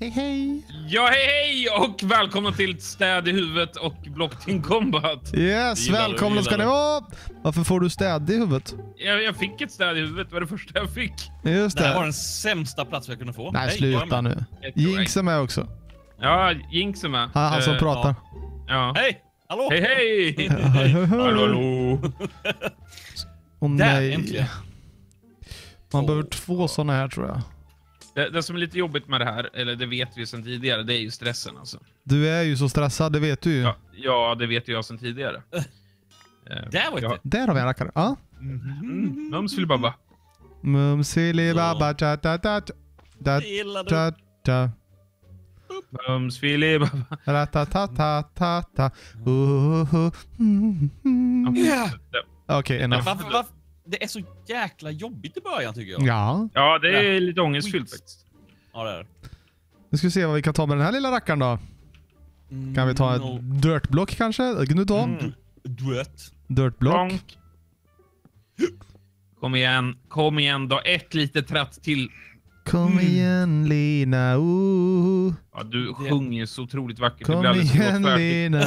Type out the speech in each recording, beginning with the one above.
Hej hej! Ja, hej och välkomna till Städ i huvudet och Block Team Combat. Yes, välkomna ska ni vara! Varför får du städ i huvudet? Jag fick ett städ i huvudet, det var det första jag fick. Just det här var det. den sämsta plats jag kunde få. Nej, sluta nu. Jinx är med också. Ja, Jinx är med. Han som pratar. Ja. Hej! Hallå! Hej, hej! Hallå, hallå. Åh Där, nej. äntligen. Man behöver 2 såna här tror jag. Det som är lite jobbigt med det här, eller det vet vi sedan tidigare, det är ju stressen alltså. Du är ju så stressad, det vet du ju. Ja, det vet jag sedan tidigare. Där var det. Där har vi en rackare. Ja. Mums filibabba. Mums filibabba ta ta ta ta ta ta. Mums filibabba. Ratatatatata. Okej, enough. Varför? Det är så jäkla jobbigt i början tycker jag. Ja. Ja, det är lite ångestfyllt faktiskt. Ja, det är det. Nu ska vi se vad vi kan ta med den här lilla rackaren då. Kan vi ta ett dirtblock kanske? Kan du ta? Duett. Dirtblock. Bonk. Kom igen då. Ett litet tratt till. Kom igen Lina, Ja, du sjunger så otroligt vackert. Kom igen Lina,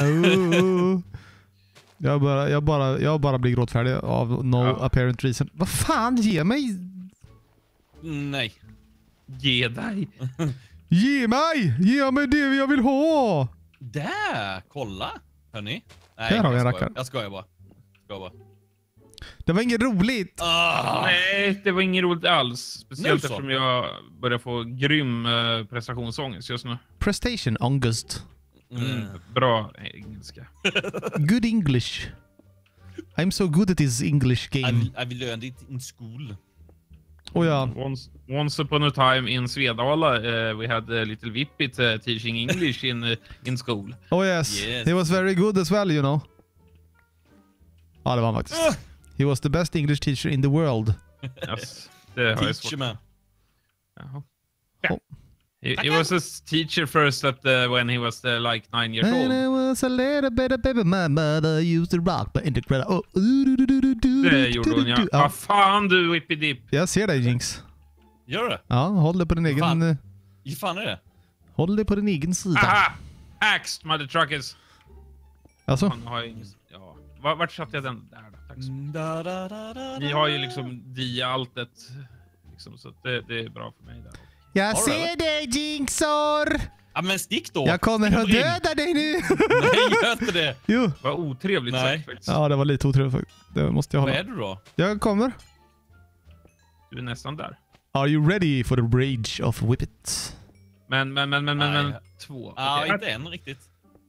Jag bara blir gråtfärdig av no apparent reason. Vad fan, ge mig! Nej. Ge dig. Ge mig det jag vill ha! Där, kolla. Hörni. Nej, Där har vi en rackare. Jag skojar bara. Det var inget roligt. Nej, det var inget roligt alls. Speciellt så. eftersom jag börjar få grym prestationsångest just nu. Prestation August. Bra engelska. Good English. I'm so good at this English game. I learned it in school. Oh ja. Once upon a time in Svedala, we had a little Vippit teaching English in school. Oh yes. He was very good as well, you know. Ja, det var han faktiskt. He was the best English teacher in the world. Yes, det har jag svårt. Teacher man. Jaha. Oh. He was a teacher first when he was like 9 years And old. I was a little bit of baby, my mother used to rock but in the credit. Oh. Det gjorde hon, ja. Vad fan du, Whippy-Dip. Jag ser dig, Jinx. Gör det? Ja, håll det på din egen... Hur fan är det? Håll det på din egen sida. Aha! Axed, mother truckers. Alltså? Han har ingen... Ja. Vart satte jag den? Där då, tack så mycket. Ni har ju liksom dia-alltet. Liksom, så att det är bra för mig där. Jag ser dig, Jinxor! Ja, men stick då. Jag kommer att döda dig nu! Nej, gör inte det. Jo. Vad otrevligt Nej. sagt faktiskt. Ja, det var lite otrevligt faktiskt. Det måste jag hålla. Vad är du då? Jag kommer. Du är nästan där. Are you ready for the rage of Whippet? Men, Nej. 2. Ja, Okej. inte än riktigt.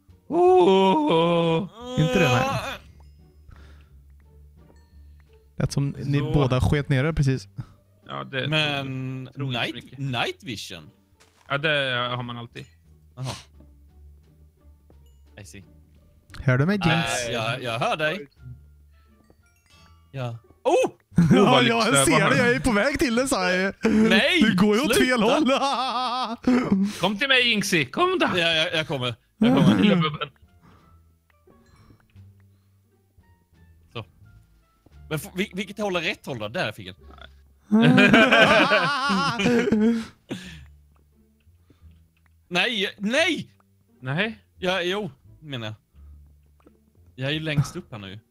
Inte det, nej. Det som ni båda sket ner er precis. Ja, det Men tror jag inte mycket. night vision. Ja, det har man alltid. Jaha. I see. Hör du mig, Jinx? Jag hör dig. Ja. Oh! Ja, jag ser det. Jag är på väg till det, sa jag. Nej! Du går ju åt fel sluta. håll. Kom till mig, Jinxie. Kom då. Ja, jag kommer. Lilla bubben. Så. Men vilket håll är rätt håll då? Där fick jag. Nej! Nej. Ja, jo, menar jag. Jag är ju längst upp här nu.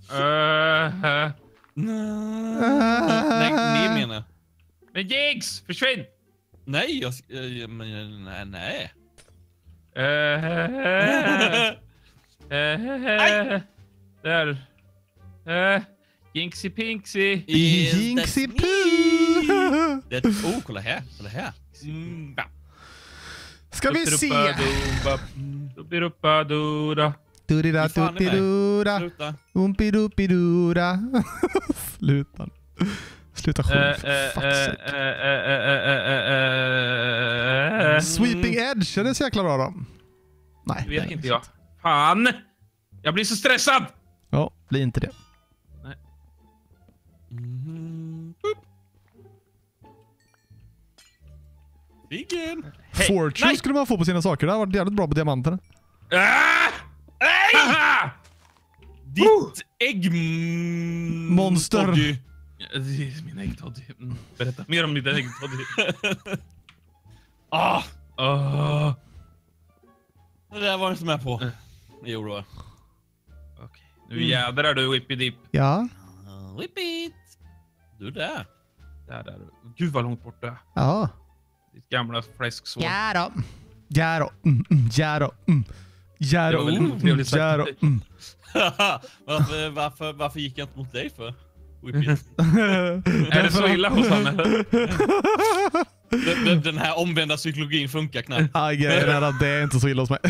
Nej, ni menar. Men Jinx, försvinn! Nej, nej. Där. Jinxie Pinxie. Jinxie Poo! Kolla här. Ja. Ska vi se. Duppirupadura. Durida duttidura. Sluta. Umpidupidura. Sluta sjung. Sweeping Edge, är det så jäkla bra då? Nej. Vet inte jag. Fan! Jag blir så stressad! Ja, blir inte det. Nej. Viggen. Fortune Nej. skulle man få på sina saker. Det har varit jävligt bra på diamanterna. Nej! Ditt ägg... Monster. Toddy. Det är min äggtoddy. Berätta mer om ditt äggtoddy. Det där var jag inte med på. Jo då. Okej. Nu jädrar du, Whippy-Dip. Ja. Repeat. Du där. Där är du. Gud vad långt bort du är. Ja. Ditt gamla fläsksår. Ja då. Ja då. Ja då. Ja då. Trevligt sagt. Ja då. Varför gick jag inte mot dig för? Repeat. Är det så illa hos han? Den här omvända psykologin funkar knappt. Ja, grejen är att det är inte så illa hos mig.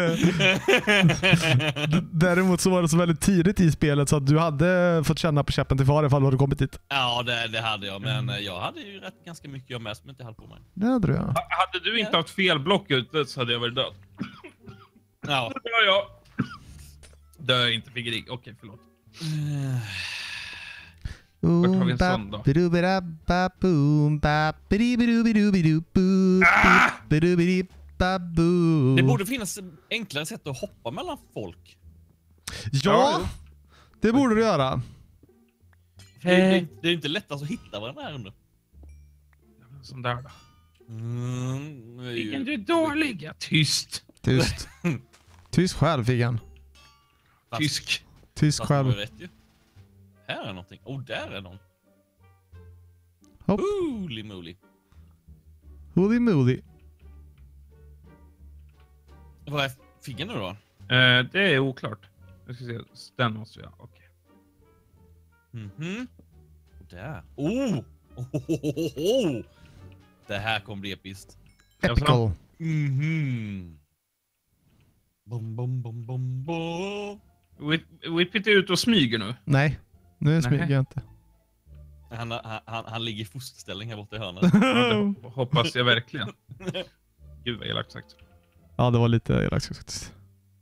Däremot så var det så väldigt tidigt i spelet så att du hade fått känna på käppen till far ifall du hade kommit dit. Ja, det hade jag. Men jag hade ju ganska mycket jag med som inte hade på mig. Det hade du, ja. Hade du inte haft fel block ute så hade jag varit död. Ja. Då dör jag. Dör inte Figgerig. Okej, förlåt. Vart har vi en sån då? Det borde finnas enklare sätt att hoppa mellan folk. Ja, det borde du göra. Det är inte lättast att hitta varandra här under. Sån där då. Figgen, Du är dålig. Ja, tyst. Tyst. Tyst själv, Figgen. Tysk. Tyst själv. Rätt ju. Här är någonting. Där är någon. Hopp. Holy moly. Holy moly. Vad är Figgen nu då? Det är oklart. Jag ska se. Den måste jag. Okej. Där. Det här kommer bli episkt. Epical. Bom, bom, bom, bom, bom. Whippet är ute och smyger nu. Nej, nu smyger jag inte. Han ligger i fosterställning här borta i hörnet. Det hoppas jag verkligen. Gud vad elakt sagt. Ja, det var lite elakt faktiskt.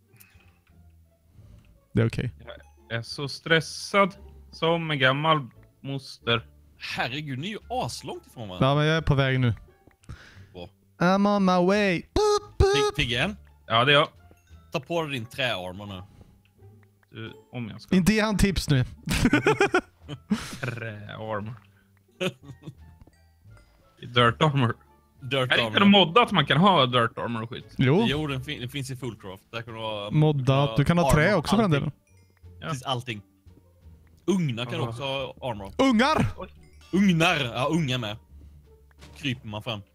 Det är okej. Jag är så stressad som en gammal moster. Herregud, ni är ju aslångt ifrån varandra. Ja, men jag är på väg nu. Bra. I'm on my way. Boop, boop. Figgen, Ja, det är jag. ta på dig din träarmor nu. Du, om jag ska. Inte ge han tips nu. Träarm. Dirt armor. Dirt Är det inte armor. moddat att man kan ha dirt armor och skit? Jo, Det finns i Fullcraft. Där kan du ha moddat. Du kan ha trä armor, också för den allting. delen. Det finns allting. Ugnar kan också ha armor. Ungar! Ugnar! Ja, unga med. Kryper man fram.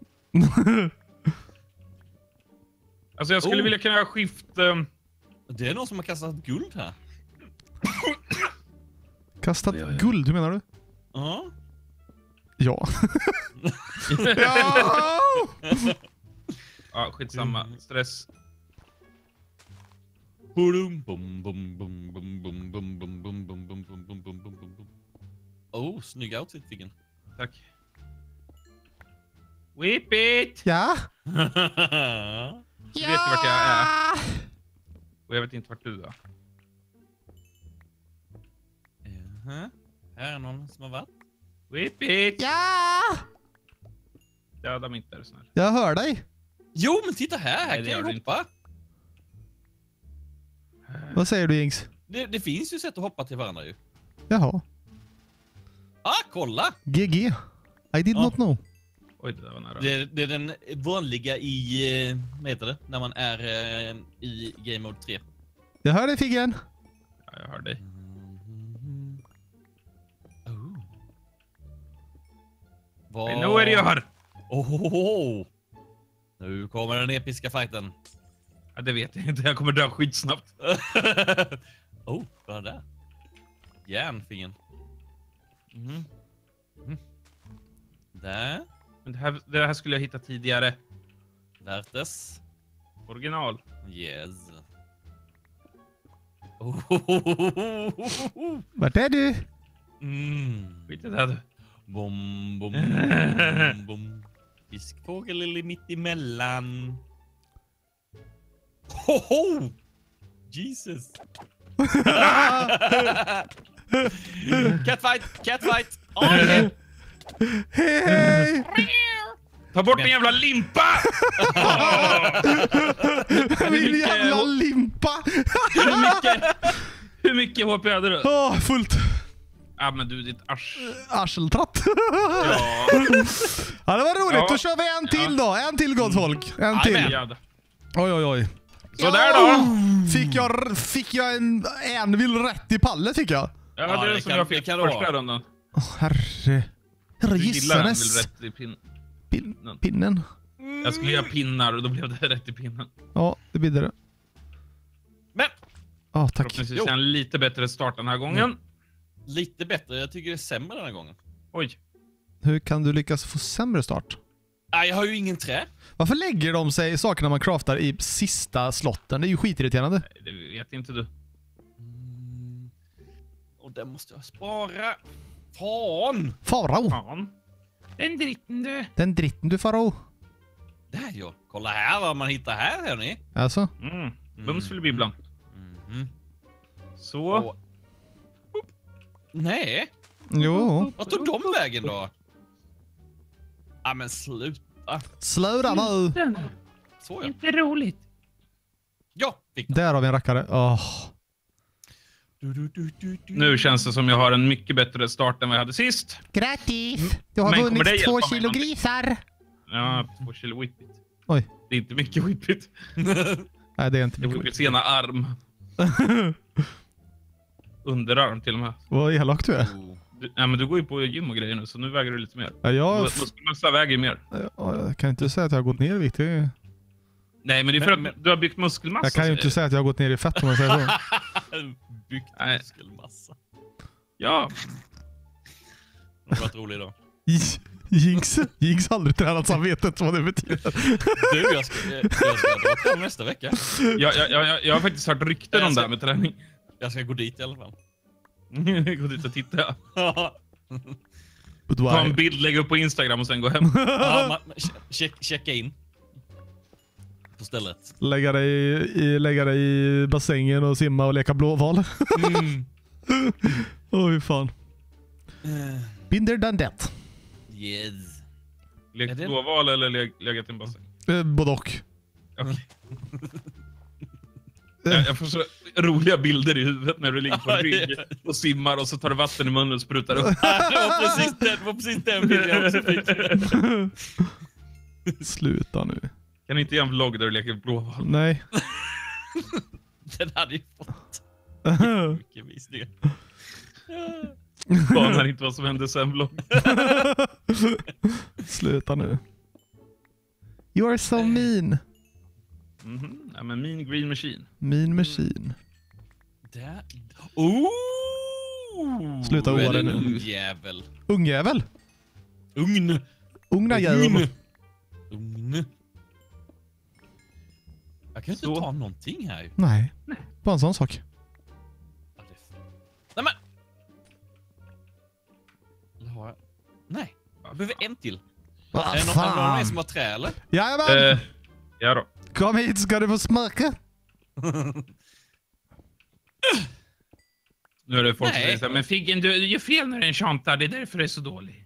Alltså jag skulle vilja kunna skifta... Det är någon som har kastat guld här. Kastat guld, hur menar du? Ja. Ja. Ja! Ja, skitsamma. Stress. Bum, bum, bum, bum, bum, bum, bum, bum, bum, bum, bum, bum, bum, bum, bum, bum. Oh, snygg outfit, Figgen. Tack. Whip it! Ja? Du vet ju vart jag är. Och jag vet inte vart du är. Här är någon som har varit. Whip it! Ja! Döda mig inte, är du snäll. Jag hör dig. Jo, men titta här. Nej, det Här gör kan du jag hoppa. Vad säger du, Ings? Det finns ju sätt att hoppa till varandra ju. Jaha. Kolla! GG. I did not know. Oj, det där var nära. Det är den vanliga i, vad heter det, när man är i Game Mode 3. Jag hör dig, Figgen. Ja, jag hör dig. I know where you are! Nu kommer den episka fighten. Ja, det vet jag inte. Jag kommer dö skitsnabbt. Vad är det? Järnfingen. Där. Men det här skulle jag hitta tidigare. Lärtes. Original. Yes. Vart är du? Skit i det här. Bom, bom, bom, bom. Fiskfågel eller mitt emellan. Hoho! Jesus. Catfight. Hej! Ta bort din jävla limpa! Min jävla limpa! Hur mycket HP hade du? Fullt. Ja, men du, ditt Arseltratt. Ja. Ja, det var roligt. Ja. Då kör vi en till då. En till, gott folk. En till. Ja. Oj. Så där då. Fick jag en vill rätt i pallet fick jag. Ja, det är det som jag fick första rundan. Herre Du gillar en gissanes. rätt i Pinnen. Jag skulle göra pinnar och då blev det rätt i pinnen. Ja, det blir det. Men Ja, tack. Förhoppningsvis är en lite bättre start den här gången. lite bättre. Jag tycker det är sämre den här gången. Oj. Hur kan du lyckas få sämre start? Nej, jag har ju ingen trä. Varför lägger de sig sakerna man craftar i sista slotten? Det är ju skitirriterande. Det vet inte du. Och den måste jag spara. Fan! Farao! Fan. Den dritten du. Den dritten du, Farao. Där ja. Kolla här vad man hittar här, hörni. Alltså? Bums för bibblan. Så. Och... Nej. Jo. Vart tog de vägen då? Ja, men sluta. Sluta nu! Så ja. Inte roligt. Ja, fick den. Där har vi en rackare. Åh. Nu känns det som jag har en mycket bättre start än vad jag hade sist. Grattis! Du har Men kommer det vunnit 2 hjälpa mig kilo någonting? grisar. Ja, 2 kilo whippit. Oj. Det är inte mycket whippit. Nej, det är inte Det mycket. whippits ena arm. Underarm till och med. Vad elak du är. Oh. Ja, men du går ju på gym och grejer nu, så nu väger du lite mer. Ja, Muskelmassa väger ju mer. jag kan inte säga att jag har gått ner i vikt. Nej, men det är för att du har byggt muskelmassa. Jag kan ju inte säga att jag har gått ner i fett om man säger så. Byggt Nej. muskelmassa. Ja. Det har varit roligt då. Jinx har aldrig tränat samvetet, vad det betyder. Du, jag ska dra till nästa vecka. Jag har faktiskt hört rykten om det här med träning. Jag ska gå dit i alla fall. Gå dit och titta. But Ta en why? bild, lägga upp på Instagram och sen gå hem. Ja, checka in. På stället. Lägga dig i bassängen och simma och leka blåval. Oj fan. Been there, done that. Yes. Lekt blåval eller legat i en bassäng? Både och. Okej. Jag får så roliga bilder i huvudet när du ligger på en rygg och simmar och så tar du vatten i munnen och sprutar upp. Det var precis den bilden jag också fick. Sluta nu. Kan inte göra en vlogg där du leker blåval? Nej. Den hade ju fått mycket visningar. Banar inte vad som hände sen vlogg. Sluta nu. You are so mean. Ja, men Mean Green Machine. Mean machine. Där. Sluta Är oa det dig en nu. ungjävel? Ungjävel. Ugn. Ungnajävel. Ugn. Jag kan inte Så. ta någonting här. Nej. Bara en sån sak. Nej men! Eller har jag? Nej. Jag behöver en till. Vad Är det någon fan? som har trä eller? Jajamän. Ja då. Kom hit ska du få smaka. Nu är det folk som Nej. säger så här, men Figgen, du gör fel när det är en chantar, det är därför det är så dålig.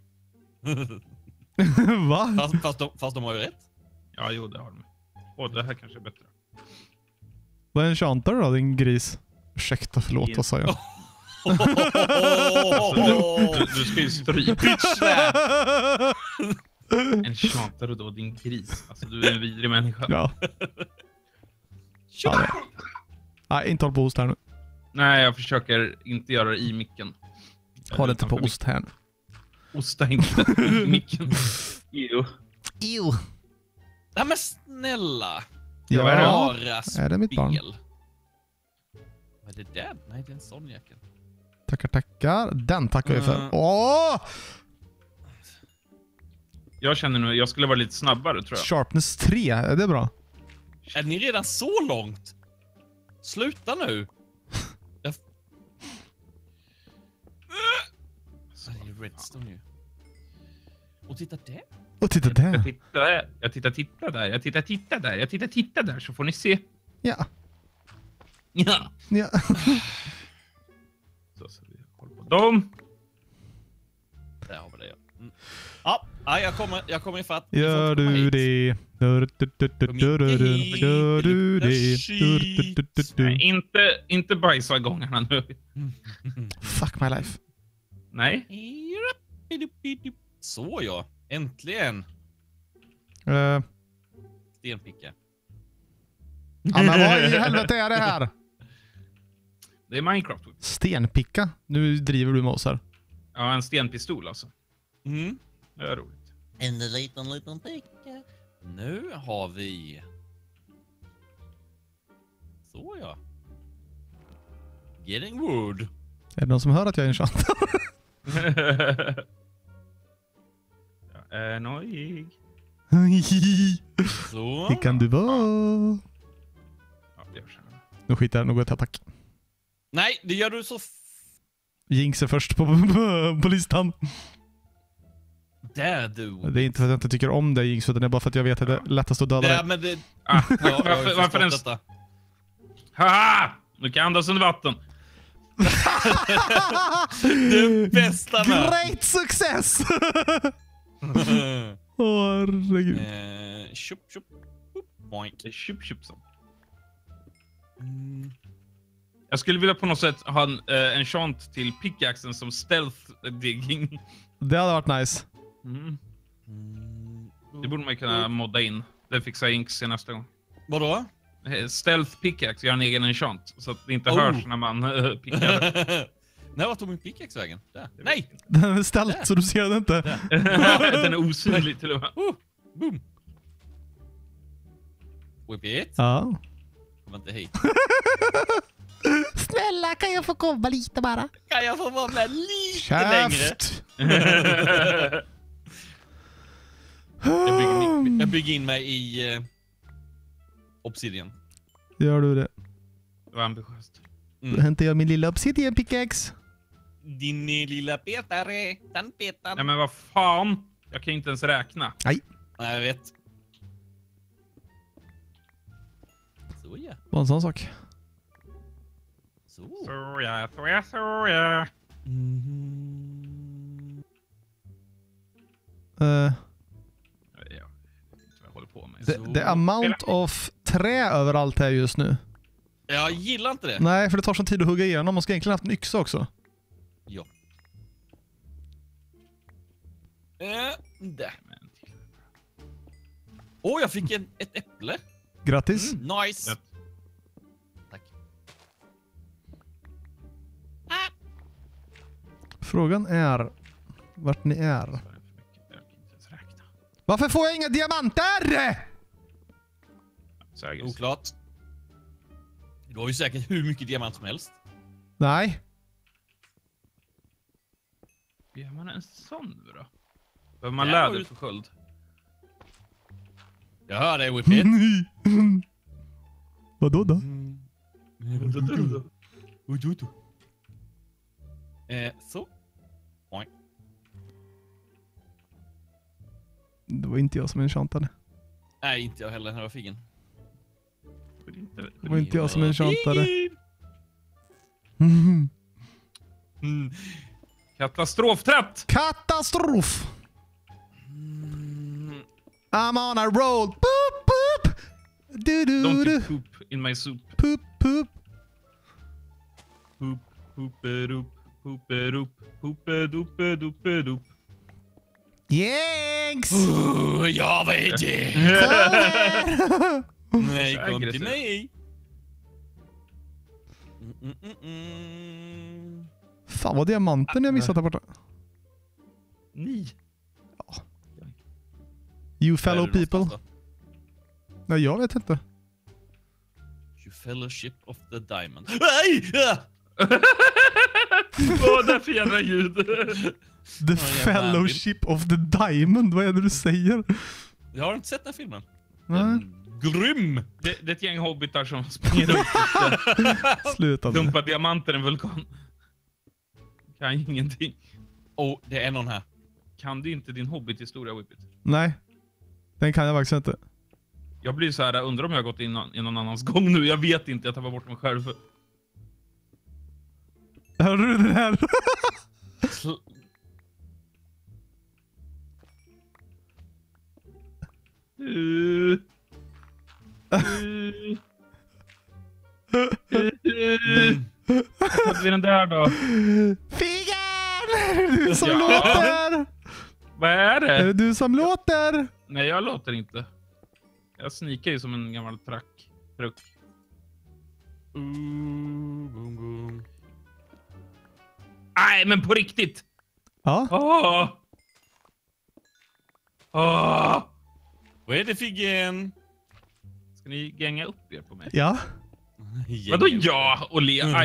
Va? Fast de har ju rätt. Ja, jo, det har de. Och det här kanske är bättre. Vad är en chantar då, din gris? Ursäkta, förlåt, vad sa jag? Du ska ju stryka. En chantar och då din gris. Alltså, du är en vidrig människa. Ja. Nej, inte håll på ost här nu. Nej, jag försöker inte göra det i micken. Håll inte på ost här nu. Osta inte i micken. Jo. Ew. Nej men snälla. Ja, Bara är det mitt barn? spel. Vad är det där? Nej, det är en sån jäkel. Tackar. Den tackar vi för. Mm. Åh! Jag känner nu, jag skulle vara lite snabbare tror jag. Sharpness 3, är det bra? Är ni redan så långt? Sluta nu. Så det är redstone ju. Och titta där. Och titta där. Jag tittar där så får ni se. Ja. Ja. Ja. Så vi håller på dem. Där har vi det. Mm. Ja, jag kommer ifatt. Gör du det? Gör du det? Nej, inte bajsa gångarna nu. Fuck my life. Nej. Så ja, äntligen. Stenpicka. Ja, men vad i helvete är det här? Det är Minecraft. Stenpicka? Nu driver du med oss här. Ja, en stenpistol alltså. Mm. Det är roligt. En liten picka. Nu har vi... Så ja. Getting wood. Är det någon som hör att jag är en chant? Jag är nojig. Så. Det kan du vara. Ja, det gör så. Nu skiter jag, nu går jag till attack. Nej, det gör du så... Jinx är först på listan. Där du. Det är inte för att jag inte tycker om dig, Jinx, utan det är bara för att jag vet att det är lättast att döda dig. Ja, men det... Ah, Varför den... detta? Haha! Nu kan jag andas under vatten. Det bästa med. Great success! Åh, herregud. Tjup, tjup. Boink. Det är tjup-tjup. Jag skulle vilja på något sätt ha en chant till pickaxen som stealth digging. Det hade varit nice. Det borde man kunna modda in. Det fixar Jinx till nästa gång. Vadå? Stealth pickaxe, gör en egen enchant. Så att det inte hörs när man pickar. Nej, vad tog min pickaxe vägen? Där. Nej! Den är ställd så du ser den inte. Den är osynlig till och med. Boom! Whip it. Ja. Kom inte hit. Snälla, kan jag få komma lite bara? Kan jag få vara med lite längre? Käft! Jag bygger in mig i Obsidian. Gör du det? Det var ambitiöst. Då hämtar jag min lilla obsidian pickaxe. Din lilla petare. Den petan. Nej men vad fan. Jag kan inte ens räkna. Nej. Nej, jag vet. Så ja. Bara en sån sak. Så. Så ja. Uh, Jag vet inte vad jag håller på med. the amount of trä överallt här just nu. Jag gillar inte det. Nej, för det tar sån tid att hugga igenom. Man ska egentligen haft en yxa också. Ja. Där. Åh, jag fick ett äpple. Grattis. Nice. Rätt. Tack. Frågan är vart ni är. Jag kan inte ens räkna. Varför får jag inga diamanter? Säkert. Oklart. Du har ju säkert hur mycket diamant som helst. Nej. Gör man en sån nu då? Behöver man Ja, läder för sköld? Jag hör dig, Whip it. Vadå då? Så. Oj. Det var inte jag som enchantade. Nej, inte jag heller. Den här var figgen. Det var inte jag som enchantade. Katastrofträtt! Katastrof! I'm on a roll. Boop, boop. Du, du, Don't du. you poop in my soup. Poop, poop. Poop, pooperoop, pooperoop, poopedoop. Jinx! Ja, vad är det? Kom här. Nej, kom till Aggressiv. mig. Fan vad diamanten jag missat där borta. Ni. You fellow Där är det people. någonstans Nej, jag vet inte. då. You fellowship of the diamond. Nej! Vad är det för jävla ljud? The fellowship of the diamond. Vad är det du säger? Jag har inte sett den här filmen. Nej. Grym! Det är ett gäng hobbitar som springer runt Sluta och nu. dumpar diamanter i en vulkan. Kan ingenting. Det är någon här. Kan du inte din hobbit-historia, Whippet? Nej. Den kan jag faktiskt inte. Jag blir så här, undrar om jag har gått in i någon annans gång nu. Jag vet inte, jag tappar bort mig själv. Hörde du det här? Vad hade vi den där då? Figen! Är det du som Ja. låter? Vad är Är det det? du som låter? Nej, jag låter inte. Jag snikar ju som en gammal truck. Boom, boom. Nej, men på riktigt. Ja. Vad är det för gen? Ska ni gänga upp er på mig? Ja. Vadå ja och le? Aj.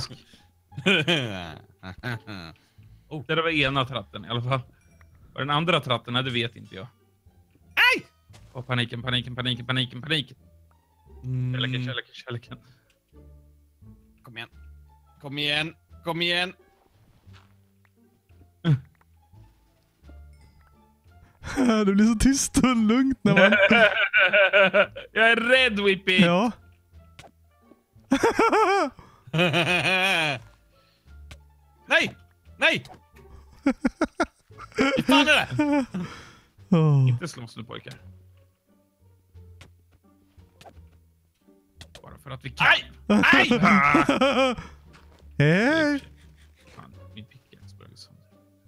Det där var ena tratten i alla fall. Och den andra tratten, nej, det vet inte jag. Aj! Och paniken. Kärleken. Kom igen. Det blir så tyst och lugnt när man... Jag är rädd, Whippy. Ja. Nej! Vad fan är det? Oh. Inte slåss nu, pojkar. Bara för att vi kan. Aj! Hej! Fan, min pickaxe sprang sönder.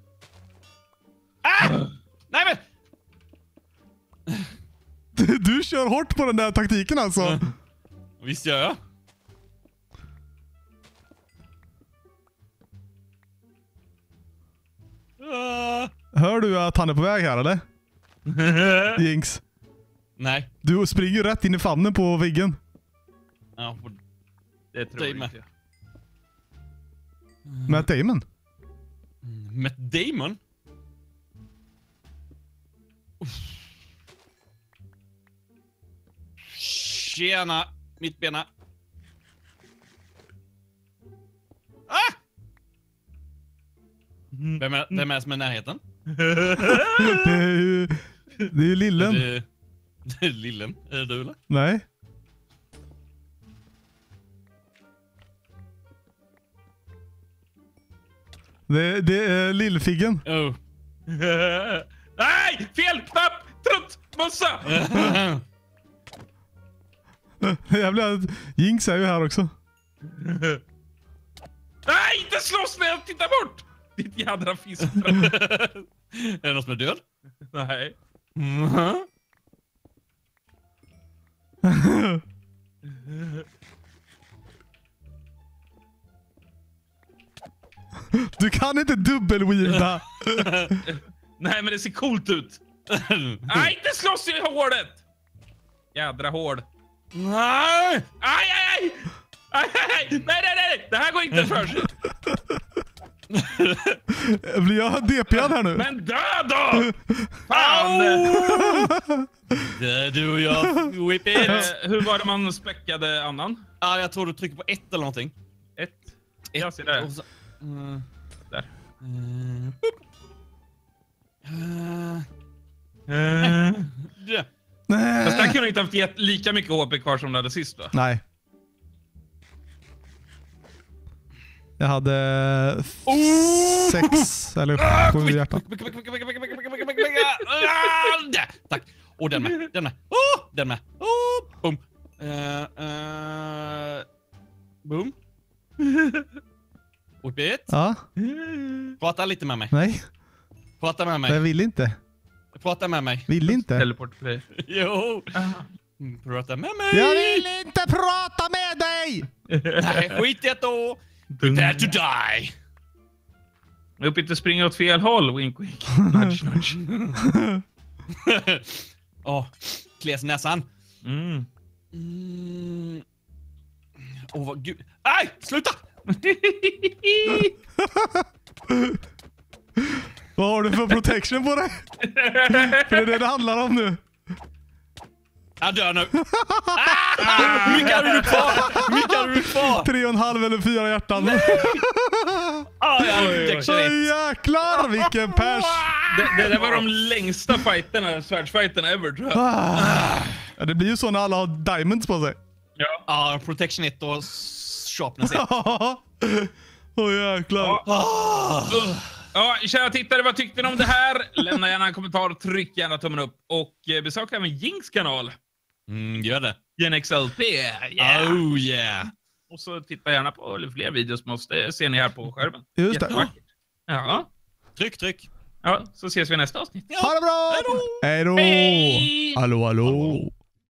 Nej men! Du kör hårt på den där taktiken alltså. Visst gör jag. Hör du att han är på väg här eller? Jinx. Nej. Du springer rätt in i famnen på väggen. Ja, Det tror Dig jag med. inte. Matt Damon. Matt Damon? Tjena, mittbena. Vem är det som är i närheten? Det är ju lillen. Det är Lillen. Är det du eller? Nej. Det är lillfiggen. Oh. Nej! Fel knapp! Trött! Mössa! Jävlar, Jinx är ju här också. Nej! Inte slåss när jag tittar bort! Ditt jädra fisk. Är det någon som är död? Nej. Du kan inte dubbelweelda. Nej, men det ser coolt ut. Nej, inte slåss i hålet! Jädra hål. Nej! Aj! Nej! Det här går inte för sig. Blir jag DP'ad här nu? Men dö då! Fan! Det är du och jag. Whip it. Hur var det man späckade annan? Ja, jag tror du trycker på 1 eller någonting. 1. Jag ser det. Och så, Där. Ja. Fast där kunde inte haft gett lika mycket HP kvar som det hade sist, va? Nej. Jag hade 6 eller 7 hjärtan. Tack. Och den med. Den med. Boom. Boom. Whip it. Ja, Prata lite med mig. nej. Prata med Men jag mig. vill inte. Prata med mig. Vill inte. Teleport play. Jo. Prata med mig. Jag vill inte prata med dig! Nej, skit i det då. Prepare to die. Upp inte springa åt fel håll, wink wink. Nudge, nudge. Kles näsan. Vad gud. Nej, sluta! Vad har du för protection på dig? För det är det handlar om nu. Jag dör nu. Hur mycket hade du kvar? 3,5 eller 4 hjärtan. Jag hade protection Åh 1. jäklar, vilken pers. Det var de längsta fighterna, svärdsfighterna ever, tror jag. Ja, det blir ju så när alla har diamonds på sig. Ja, protection 1 och sharpness 1. Åh jäklar. Ja, kära tittare, vad tyckte ni om det här? Lämna gärna en kommentar, tryck gärna tummen upp och besök även Jinx kanal. Gör det. GenXLP, Oh yeah. Och så titta gärna på fler videos med oss, det ser ni här på skärmen. Just det. Jättevackert. Ja. Tryck. Ja, så ses vi i nästa avsnitt. Ja. Ha det bra! Hej då! Hej då! Hej! Hallå, hallå!